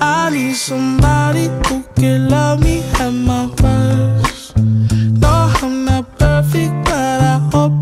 I need somebody who can love me at my worst. No, I'm not perfect, but I hope